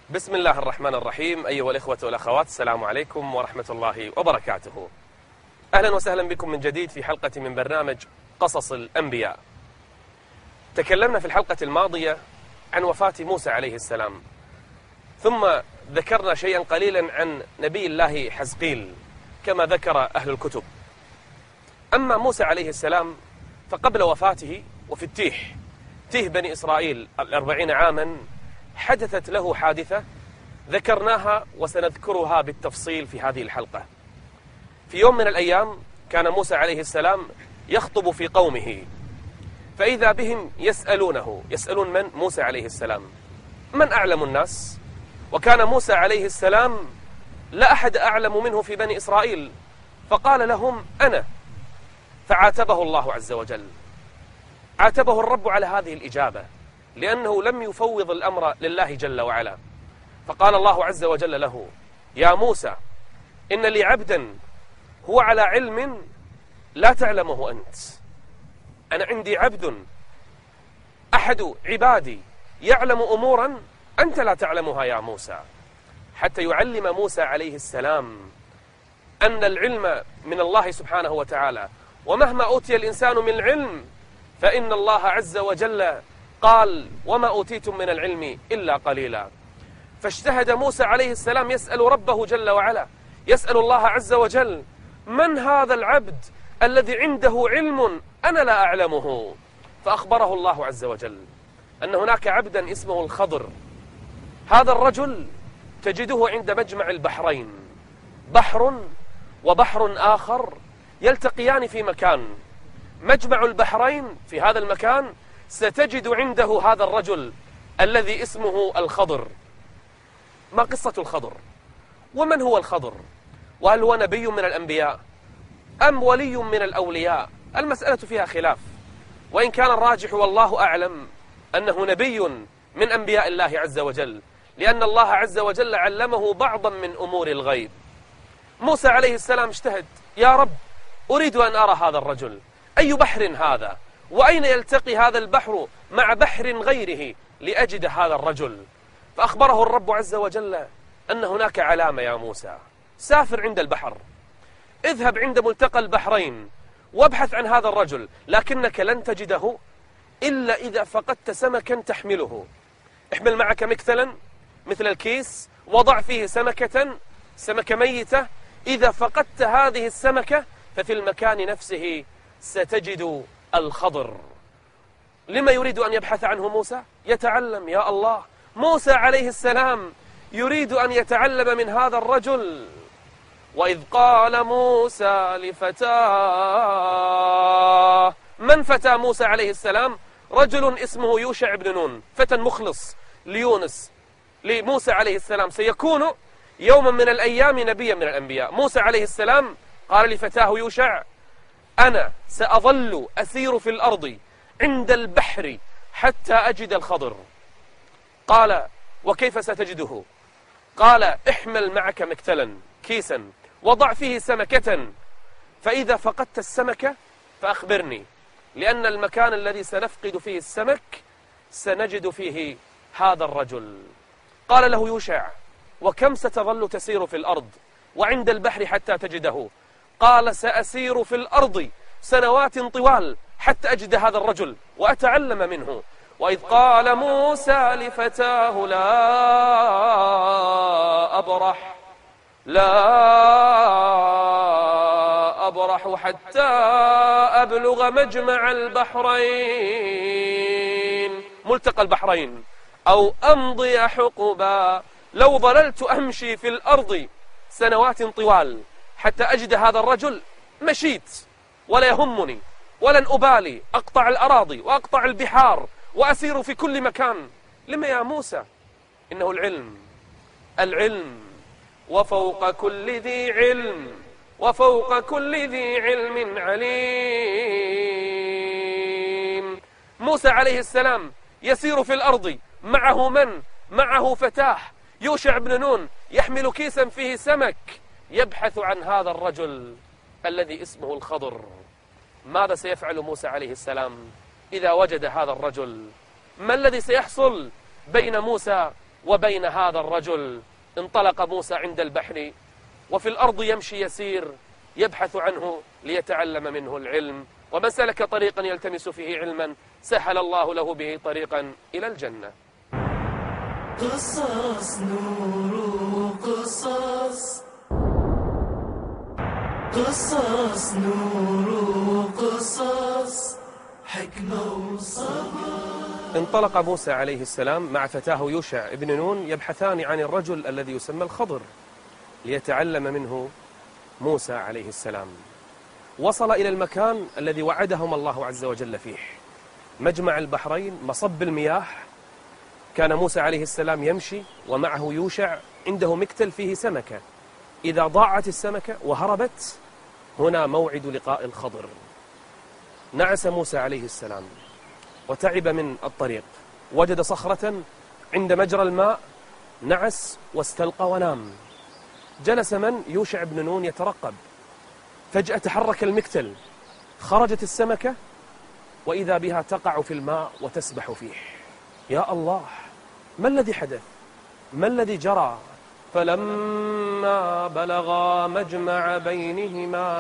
بسم الله الرحمن الرحيم. أيها الإخوة والأخوات، السلام عليكم ورحمة الله وبركاته. أهلا وسهلا بكم من جديد في حلقة من برنامج قصص الأنبياء. تكلمنا في الحلقة الماضية عن وفاة موسى عليه السلام، ثم ذكرنا شيئا قليلا عن نبي الله حزقيل كما ذكر أهل الكتب. أما موسى عليه السلام فقبل وفاته وفي تيه بني إسرائيل 40 عاما حدثت له حادثة ذكرناها وسنذكرها بالتفصيل في هذه الحلقة. في يوم من الأيام كان موسى عليه السلام يخطب في قومه، فإذا بهم يسألون من؟ موسى عليه السلام، من أعلم الناس؟ وكان موسى عليه السلام لا أحد أعلم منه في بني إسرائيل، فقال لهم أنا. فعاتبه الله عز وجل، عاتبه الرب على هذه الإجابة لأنه لم يفوض الأمر لله جل وعلا. فقال الله عز وجل له: يا موسى، إن لي عبدا هو على علم لا تعلمه أنت. أنا عندي عبد أحد عبادي يعلم أمورا أنت لا تعلمها يا موسى، حتى يعلم موسى عليه السلام أن العلم من الله سبحانه وتعالى، ومهما أوتي الإنسان من علم فإن الله عز وجل قال: وما أوتيتم من العلم إلا قليلا. فاجتهد موسى عليه السلام يسأل ربه جل وعلا، يسأل الله عز وجل: من هذا العبد الذي عنده علم أنا لا أعلمه؟ فأخبره الله عز وجل أن هناك عبدا اسمه الخضر. هذا الرجل تجده عند مجمع البحرين، بحر وبحر آخر يلتقيان في مكان، مجمع البحرين في هذا المكان ستجد عنده هذا الرجل الذي اسمه الخضر. ما قصة الخضر؟ ومن هو الخضر؟ وهل هو نبي من الأنبياء أم ولي من الأولياء؟ المسألة فيها خلاف، وإن كان الراجح والله أعلم أنه نبي من أنبياء الله عز وجل، لأن الله عز وجل علمه بعضا من أمور الغيب. موسى عليه السلام اجتهد: يا رب، أريد أن أرى هذا الرجل، أي بحر هذا؟ وأين يلتقي هذا البحر مع بحر غيره لأجد هذا الرجل؟ فأخبره الرب عز وجل أن هناك علامة يا موسى، سافر عند البحر، اذهب عند ملتقى البحرين وابحث عن هذا الرجل، لكنك لن تجده إلا إذا فقدت سمكا تحمله. احمل معك مكتلا مثل الكيس، وضع فيه سمكة ميتة، إذا فقدت هذه السمكة ففي المكان نفسه ستجد الخضر. لما يريد أن يبحث عنه موسى؟ يتعلم. يا الله، موسى عليه السلام يريد أن يتعلم من هذا الرجل. وإذ قال موسى لفتاه، من فتى موسى عليه السلام؟ رجل اسمه يوشع بن نون، فتى مخلص لموسى عليه السلام، سيكون يوما من الأيام نبيا من الأنبياء. موسى عليه السلام قال لفتاه يوشع: أنا سأظل أسير في الأرض عند البحر حتى أجد الخضر. قال: وكيف ستجده؟ قال: احمل معك مكتلا، كيسا، وضع فيه سمكة، فإذا فقدت السمكة فأخبرني، لأن المكان الذي سنفقد فيه السمك سنجد فيه هذا الرجل. قال له يوشع: وكم ستظل تسير في الأرض وعند البحر حتى تجده؟ قال: سأسير في الأرض سنوات طوال حتى أجد هذا الرجل وأتعلم منه. وإذ قال موسى لفتاه: لا أبرح حتى أبلغ مجمع البحرين، ملتقى البحرين، أو أمضي حقبا. لو ظللت أمشي في الأرض سنوات طوال حتى أجد هذا الرجل مشيت ولا يهمني، ولن أبالي، أقطع الأراضي وأقطع البحار وأسير في كل مكان. لما يا موسى؟ إنه العلم وفوق كل ذي علم عليم. موسى عليه السلام يسير في الأرض، معه من؟ معه فتاه يوشع بن نون يحمل كيسا فيه سمك، يبحث عن هذا الرجل الذي اسمه الخضر. ماذا سيفعل موسى عليه السلام إذا وجد هذا الرجل؟ ما الذي سيحصل بين موسى وبين هذا الرجل انطلق موسى عند البحر، وفي الأرض يمشي يسير يبحث عنه ليتعلم منه العلم، ومن سلك طريقا يلتمس فيه علما سهل الله له به طريقا إلى الجنة. قصص نور قصص، قصص نور قصص، حكمة وصبر. انطلق موسى عليه السلام مع فتاه يوشع ابن نون يبحثان عن الرجل الذي يسمى الخضر ليتعلم منه موسى عليه السلام. وصل إلى المكان الذي وعدهم الله عز وجل فيه، مجمع البحرين، مصب المياه. كان موسى عليه السلام يمشي ومعه يوشع، عنده مكتل فيه سمكة، إذا ضاعت السمكة وهربت هنا موعد لقاء الخضر. نعس موسى عليه السلام وتعب من الطريق، وجد صخرة عند مجرى الماء، نعس واستلقى ونام. جلس من؟ يوشع بن نون يترقب. فجأة تحرك المكتل، خرجت السمكة وإذا بها تقع في الماء وتسبح فيه. يا الله، ما الذي حدث؟ ما الذي جرى؟ فلما بلغا مجمع بينهما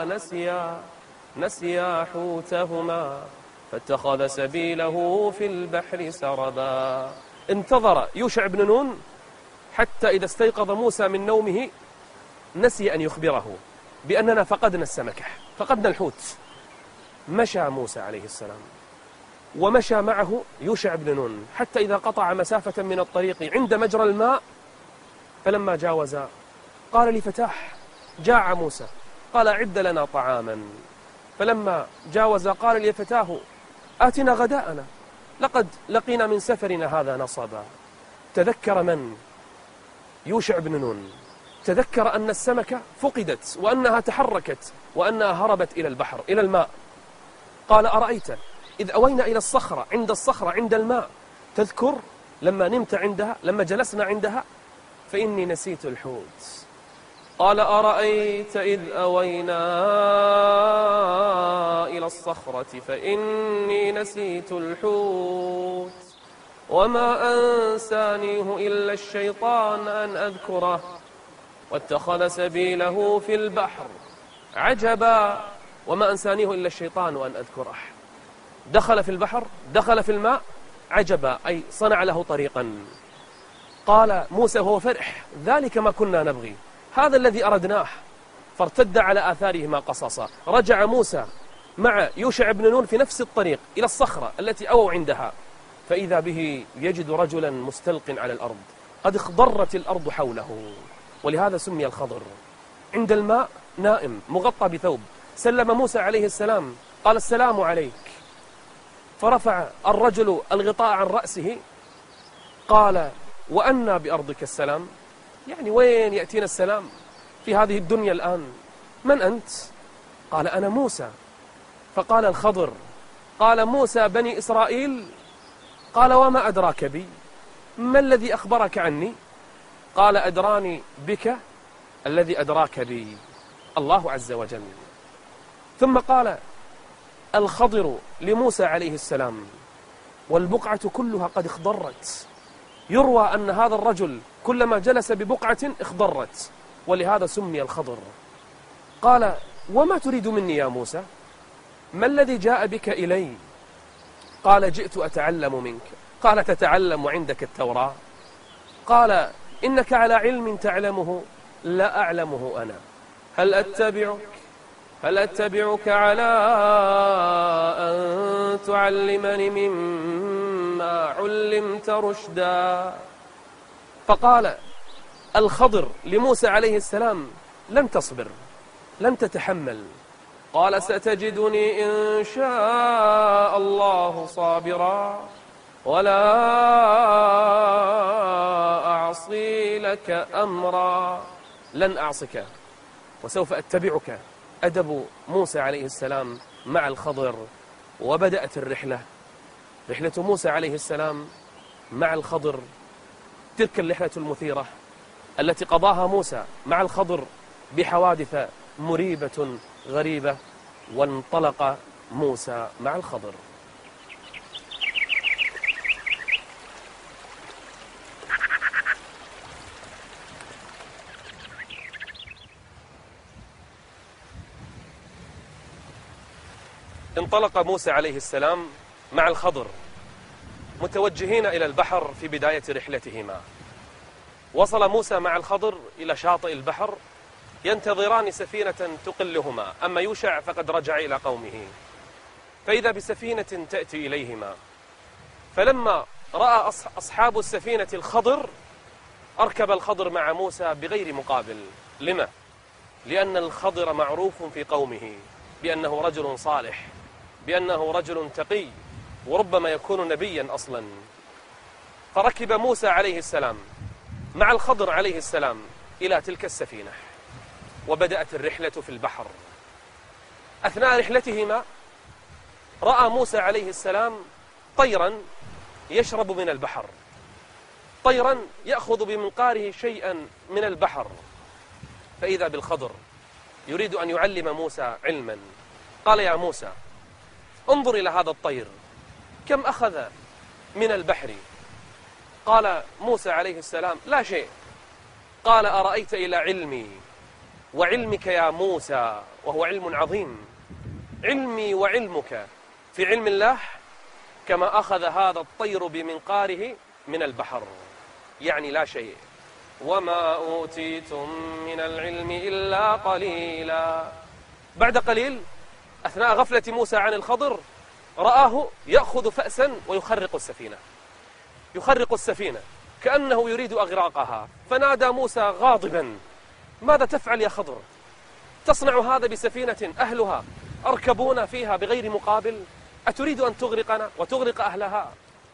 نسيا حوتهما فاتخذ سبيله في البحر سربا. انتظر يوشع بن نون حتى إذا استيقظ موسى من نومه نسي أن يخبره بأننا فقدنا السمكة، فقدنا الحوت. مشى موسى عليه السلام ومشى معه يوشع بن نون حتى إذا قطع مسافة من الطريق عند مجرى الماء، فلما جاوز قال لفتاه: جاع موسى، قال: أعد لنا طعاما. فلما جاوز قال لفتاه: آتنا غداءنا، لقد لقينا من سفرنا هذا نصبا. تذكر من؟ يوشع بن نون، تذكر أن السمكة فقدت وأنها تحركت وأنها هربت إلى البحر، إلى الماء. قال: أرأيت إذ أوينا إلى الصخرة، عند الماء، تذكر لما نمت عندها، لما جلسنا عندها؟ فإني نسيت الحوت. قال: أرأيت إذ أوينا إلى الصخرة فإني نسيت الحوت وما أنسانيه إلا الشيطان أن أذكره واتخذ سبيله في البحر. عجبا، وما أنسانيه إلا الشيطان أن أذكره. دخل في البحر، دخل في الماء، عجبا أي صنع له طريقا. قال موسى وهو فرح: ذلك ما كنا نبغي، هذا الذي أردناه. فارتد على آثارهما قصصا. رجع موسى مع يوشع بن نون في نفس الطريق إلى الصخرة التي أووا عندها، فإذا به يجد رجلا مستلق على الأرض، قد اخضرت الأرض حوله، ولهذا سمي الخضر. عند الماء نائم مغطى بثوب. سلم موسى عليه السلام، قال: السلام عليك. فرفع الرجل الغطاء عن رأسه، قال: وأنى بأرضك السلام؟ يعني وين يأتينا السلام في هذه الدنيا الآن؟ من أنت؟ قال: أنا موسى. فقال الخضر: قال: موسى بني إسرائيل؟ قال: وما أدراك بي؟ ما الذي أخبرك عني؟ قال: أدراني بك الذي أدراك بي الله عز وجل. ثم قال الخضر لموسى عليه السلام: والبقعة كلها قد اخضرت. يروى أن هذا الرجل كلما جلس ببقعة اخضرت، ولهذا سمي الخضر. قال: وما تريد مني يا موسى؟ ما الذي جاء بك إلي؟ قال: جئت أتعلم منك. قال: تتعلم عندك التوراة؟ قال: إنك على علم تعلمه لا أعلمه أنا. هل أتبعك على أن تعلمني مما علمت رشدا؟ فقال الخضر لموسى عليه السلام: لن تصبر، لن تتحمل. قال: ستجدني إن شاء الله صابرا ولا أعصي لك أمرا. لن أعصك وسوف أتبعك. أدب موسى عليه السلام مع الخضر. وبدأت الرحلة، رحلة موسى عليه السلام مع الخضر، تلك الرحلة المثيرة التي قضاها موسى مع الخضر بحوادث مريبة غريبة. وانطلق موسى مع الخضر. انطلق موسى عليه السلام مع الخضر متوجهين إلى البحر في بداية رحلتهما. وصل موسى مع الخضر إلى شاطئ البحر ينتظران سفينة تقلهما، أما يوشع فقد رجع إلى قومه، فإذا بسفينة تأتي إليهما. فلما رأى أصحاب السفينة الخضر أركب الخضر مع موسى بغير مقابل. لما؟ لأن الخضر معروف في قومه بأنه رجل صالح، بأنه رجل تقي، وربما يكون نبيا أصلا. فركب موسى عليه السلام مع الخضر عليه السلام إلى تلك السفينة، وبدأت الرحلة في البحر. أثناء رحلتهما رأى موسى عليه السلام طيرا يشرب من البحر، طيرا يأخذ بمنقاره شيئا من البحر. فإذا بالخضر يريد أن يعلم موسى علما. قال: يا موسى، انظر إلى هذا الطير كم أخذ من البحر. قال موسى عليه السلام: لا شيء. قال: أرأيت إلى علمي وعلمك يا موسى، وهو علم عظيم، علمي وعلمك في علم الله كما أخذ هذا الطير بمنقاره من البحر، يعني لا شيء. وما أوتيتم من العلم إلا قليلا. بعد قليل أثناء غفلة موسى عن الخضر رآه يأخذ فأسا ويخرق السفينة، يخرق السفينة كأنه يريد أغراقها. فنادى موسى غاضبا: ماذا تفعل يا خضر؟ تصنع هذا بسفينة أهلها أركبون فيها بغير مقابل؟ أتريد أن تغرقنا وتغرق أهلها؟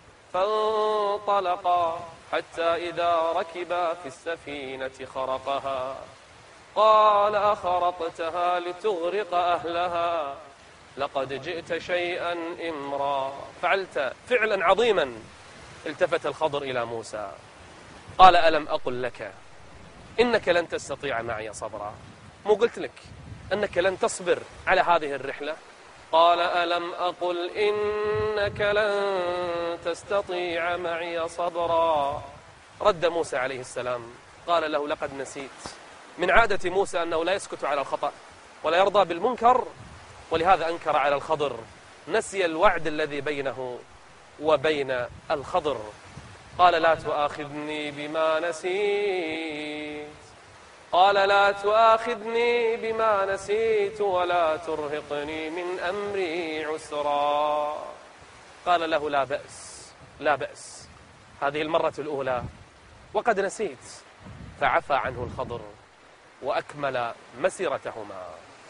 فانطلقا حتى إذا ركبا في السفينة خرقها قال: أخرقتها لتغرق أهلها لقد جئت شيئا إمرا. فعلت فعلا عظيما. التفت الخضر إلى موسى قال: ألم أقل لك إنك لن تستطيع معي صبرا؟ مو قلت لك أنك لن تصبر على هذه الرحلة؟ قال: ألم أقل إنك لن تستطيع معي صبرا؟ رد موسى عليه السلام قال له: لقد نسيت. من عادة موسى أنه لا يسكت على الخطأ ولا يرضى بالمنكر، ولهذا أنكر على الخضر، نسي الوعد الذي بينه وبين الخضر. قال: لا تؤاخذني بما نسيت. قال: لا تؤاخذني بما نسيت ولا ترهقني من أمري عسرا. قال له: لا بأس، لا بأس، هذه المرة الأولى وقد نسيت. فعفى عنه الخضر وأكمل مسيرتهما.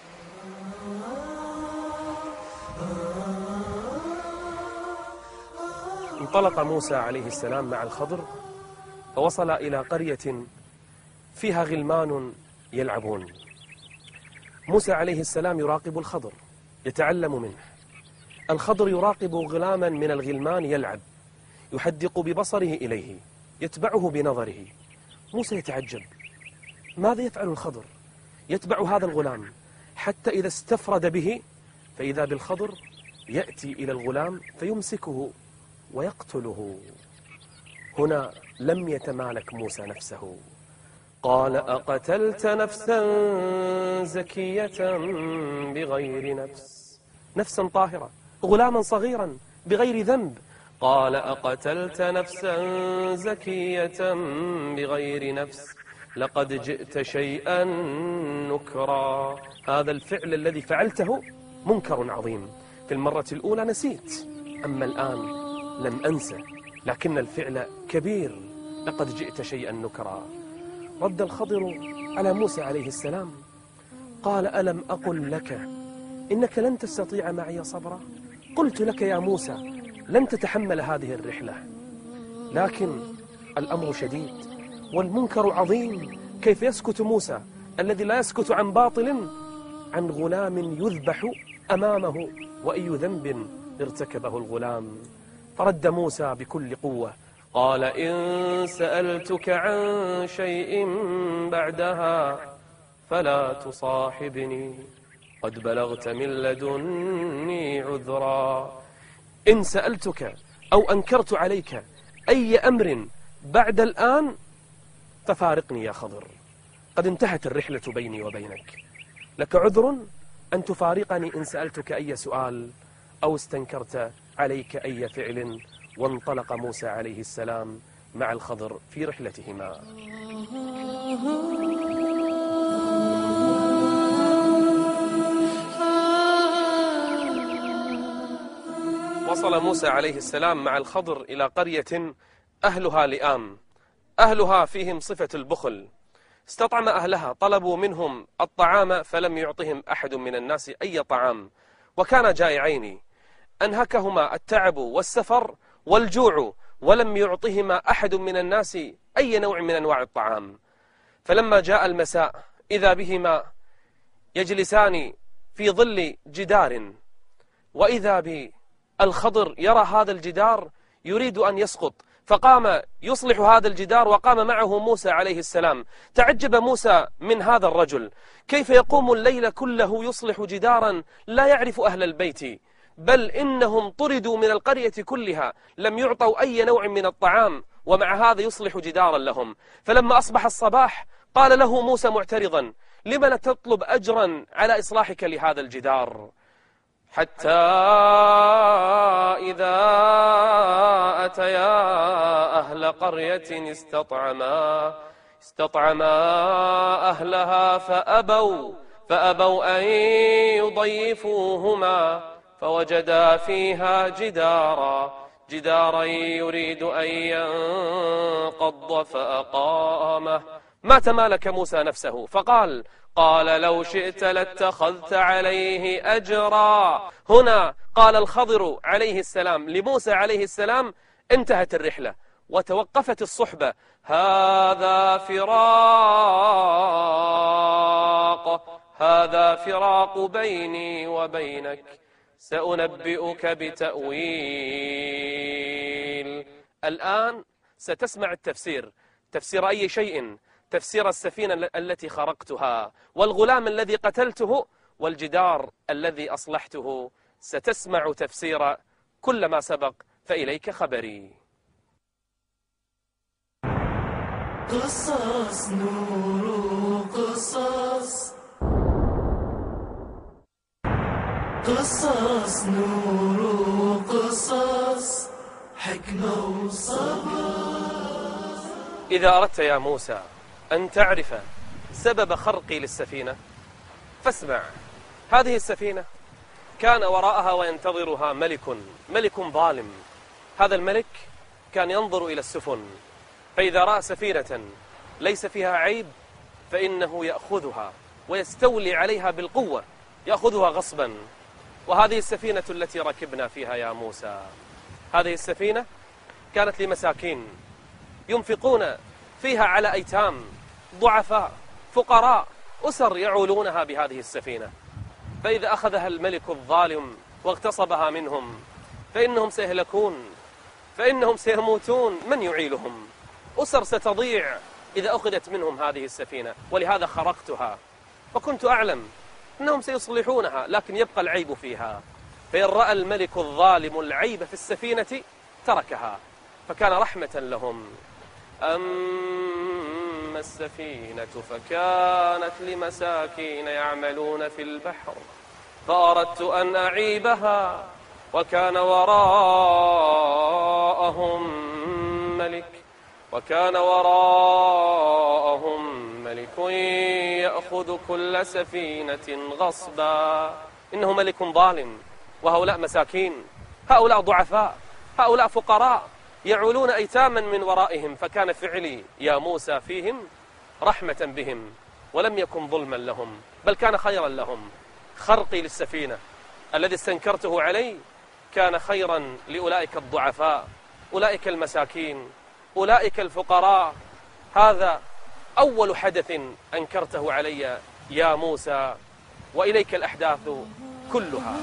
انطلق موسى عليه السلام مع الخضر فوصل إلى قرية فيها غلمان يلعبون. موسى عليه السلام يراقب الخضر يتعلم منه. الخضر يراقب غلاما من الغلمان يلعب، يحدق ببصره إليه، يتبعه بنظره. موسى يتعجب: ماذا يفعل الخضر؟ يتبع هذا الغلام حتى إذا استفرد به فإذا بالخضر يأتي إلى الغلام فيمسكه ويقتله. هنا لم يتمالك موسى نفسه، قال: أقتلت نفسا زكية بغير نفس، نفسا طاهرة، غلاما صغيرا بغير ذنب. قال: أقتلت نفسا زكية بغير نفس لقد جئت شيئا نكرا. هذا الفعل الذي فعلته منكر عظيم. في المرة الأولى نسيت، أما الآن لم أنسى، لكن الفعل كبير. لقد جئت شيئا نكرا. رد الخضر على موسى عليه السلام قال: ألم أقل لك إنك لن تستطيع معي صبرا؟ قلت لك يا موسى لن تتحمل هذه الرحلة. لكن الأمر شديد والمنكر عظيم. كيف يسكت موسى الذي لا يسكت عن باطل عن غلام يذبح أمامه وأي ذنب ارتكبه الغلام؟ فرد موسى بكل قوة قال: إن سألتك عن شيء بعدها فلا تصاحبني قد بلغت من لدني عذرا. إن سألتك أو أنكرت عليك أي أمر بعد الآن ففارقني يا خضر، قد انتهت الرحلة بيني وبينك. لك عذر أن تفارقني إن سألتك أي سؤال أو استنكرت عليك أي فعل. وانطلق موسى عليه السلام مع الخضر في رحلتهما. وصل موسى عليه السلام مع الخضر إلى قرية أهلها لئام، أهلها فيهم صفة البخل. استطعم أهلها، طلبوا منهم الطعام فلم يعطهم أحد من الناس أي طعام، وكان جائعين، أنهكهما التعب والسفر والجوع، ولم يعطهما أحد من الناس أي نوع من أنواع الطعام. فلما جاء المساء إذا بهما يجلسان في ظل جدار، وإذا بالخضر يرى هذا الجدار يريد أن يسقط، فقام يصلح هذا الجدار، وقام معه موسى عليه السلام. تعجب موسى من هذا الرجل، كيف يقوم الليل كله يصلح جدارا لا يعرف أهل البيت، بل إنهم طردوا من القرية كلها، لم يعطوا أي نوع من الطعام، ومع هذا يصلح جدارا لهم. فلما أصبح الصباح قال له موسى معترضا: لم لا تطلب أجرا على إصلاحك لهذا الجدار؟ حتى إذا أتيا أهل قرية استطعما أهلها فأبوا أن يضيفوهما، فوجدا فيها جدارا يريد أن ينقض فأقامه. ما تمالك موسى نفسه فقال: لو شئت لاتخذت عليه أجرا. هنا قال الخضر عليه السلام لموسى عليه السلام: انتهت الرحلة وتوقفت الصحبة، هذا فراق بيني وبينك، سأنبئك بتأويل. الآن ستسمع تفسير أي شيء، تفسير السفينة التي خرقتها، والغلام الذي قتلته، والجدار الذي أصلحته. ستسمع تفسير كل ما سبق، فإليك خبري. قصص نور قصص، قصص نور قصص، حكمة وصبر. إذا أردت يا موسى أن تعرف سبب خرقي للسفينة فاسمع. هذه السفينة كان وراءها وينتظرها ملك ظالم. هذا الملك كان ينظر إلى السفن، فإذا رأى سفينة ليس فيها عيب فإنه يأخذها ويستولي عليها بالقوة، يأخذها غصبا. وهذه السفينة التي ركبنا فيها يا موسى، هذه السفينة كانت لمساكين ينفقون فيها على أيتام، ضعفاء، فقراء، أسر يعولونها بهذه السفينة. فإذا أخذها الملك الظالم واغتصبها منهم فإنهم سيهلكون، فإنهم سيموتون. من يعيلهم؟ أسر ستضيع إذا أخذت منهم هذه السفينة. ولهذا خرقتها، وكنت أعلم أنهم سيصلحونها، لكن يبقى العيب فيها. فإن رأى الملك الظالم العيب في السفينة تركها، فكان رحمة لهم. أما السفينة فكانت لمساكين يعملون في البحر، فأردت أن أعيبها، وكان وراءهم ملك يأخذ كل سفينة غصبا. إنه ملك ظالم، وهؤلاء مساكين، هؤلاء ضعفاء، هؤلاء فقراء يعولون أيتاما من ورائهم. فكان فعلي يا موسى فيهم رحمة بهم، ولم يكن ظلما لهم، بل كان خيرا لهم. خرقي للسفينة الذي استنكرته علي كان خيرا لأولئك الضعفاء، أولئك المساكين، أولئك الفقراء. هذا أول حدث أنكرته علي يا موسى، وإليك الأحداث كلها.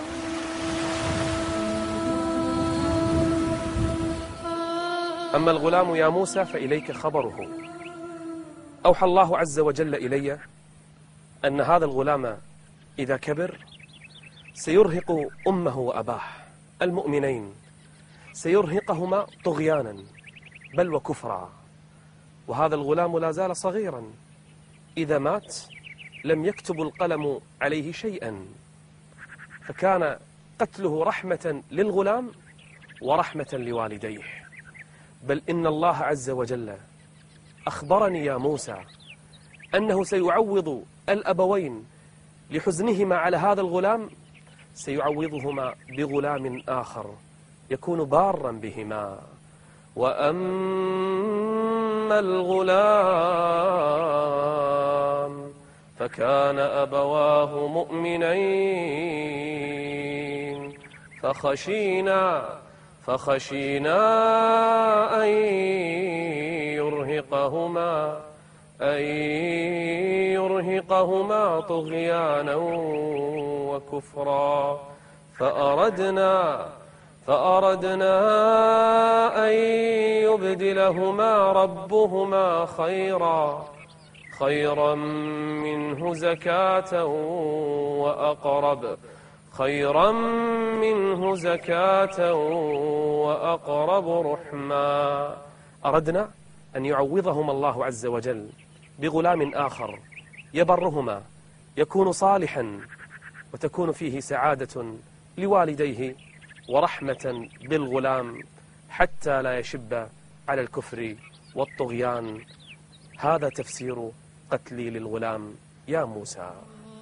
أما الغلام يا موسى فإليك خبره. أوحى الله عز وجل إلي أن هذا الغلام إذا كبر سيرهق أمه وأباه المؤمنين، سيرهقهما طغيانا بل وكفرا. وهذا الغلام لا زال صغيرا، إذا مات لم يكتب القلم عليه شيئا. فكان قتله رحمة للغلام ورحمة لوالديه، بل إن الله عز وجل أخبرني يا موسى أنه سيعوض الأبوين لحزنهما على هذا الغلام، سيعوضهما بغلام آخر يكون بارا بهما. وأما الغلام فكان أبواه مؤمنين فخشينا أن يرهقهما طغيانا وكفرا، فأردنا أن يبدلهما ربهما خيرا منه زكاة وأقرب رحما. أردنا أن يعوضهما الله عز وجل بغلام آخر يبرهما، يكون صالحا، وتكون فيه سعادة لوالديه ورحمة بالغلام حتى لا يشب على الكفر والطغيان. هذا تفسير قتلي للغلام يا موسى.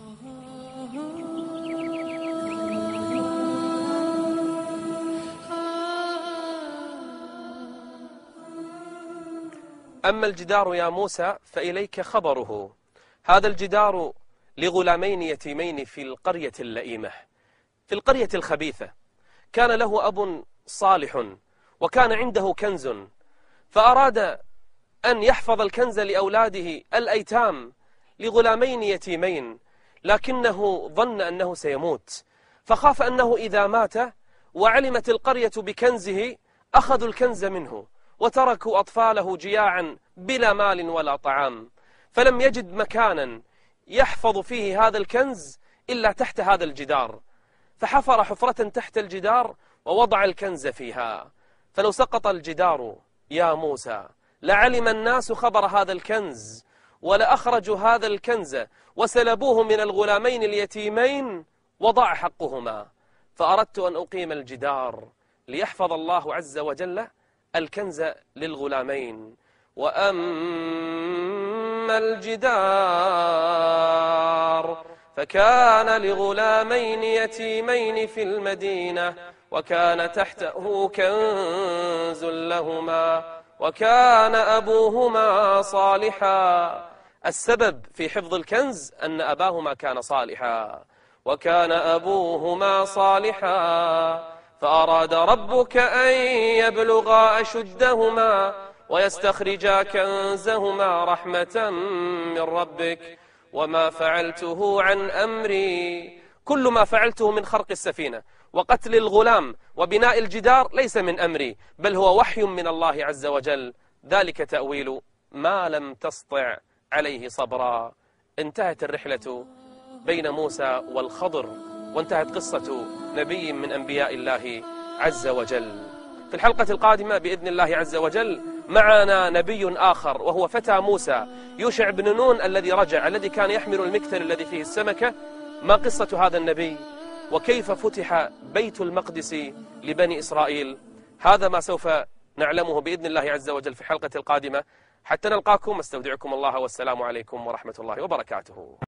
أما الجدار يا موسى فإليك خبره. هذا الجدار لغلامين يتيمين في القرية اللئيمة، في القرية الخبيثة. كان له أب صالح وكان عنده كنز، فأراد أن يحفظ الكنز لأولاده الأيتام، لغلامين يتيمين، لكنه ظن أنه سيموت، فخاف أنه إذا مات وعلمت القرية بكنزه أخذوا الكنز منه وتركوا أطفاله جياعا بلا مال ولا طعام، فلم يجد مكانا يحفظ فيه هذا الكنز إلا تحت هذا الجدار، فحفر حفرة تحت الجدار ووضع الكنز فيها. فلو سقط الجدار يا موسى لعلم الناس خبر هذا الكنز، ولأخرجوا هذا الكنز وسلبوه من الغلامين اليتيمين وضاع حقهما. فأردت أن أقيم الجدار ليحفظ الله عز وجل الكنز للغلامين. وأما الجدار فكان لغلامين يتيمين في المدينة وكان تحته كنز لهما وكان أبوهما صالحا. السبب في حفظ الكنز أن أباهما كان صالحا، وكان أبوهما صالحا، فأراد ربك أن يبلغا أشدهما ويستخرجا كنزهما رحمة من ربك وما فعلته عن أمري. كل ما فعلته من خرق السفينة وقتل الغلام وبناء الجدار ليس من أمري، بل هو وحي من الله عز وجل، ذلك تأويل ما لم تسطع عليه صبرا. انتهت الرحلة بين موسى والخضر، وانتهت قصة نبي من أنبياء الله عز وجل. في الحلقة القادمة بإذن الله عز وجل معنا نبي آخر، وهو فتى موسى يوشع بن نون الذي رجع، الذي كان يحمل المكتل الذي فيه السمكة. ما قصة هذا النبي وكيف فتح بيت المقدس لبني إسرائيل؟ هذا ما سوف نعلمه بإذن الله عز وجل في الحلقة القادمة. حتى نلقاكم استودعكم الله، والسلام عليكم ورحمة الله وبركاته.